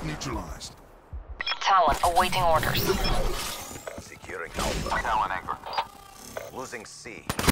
neutralized. Talon awaiting orders. Securing Alpha. Talon anchor. Losing C.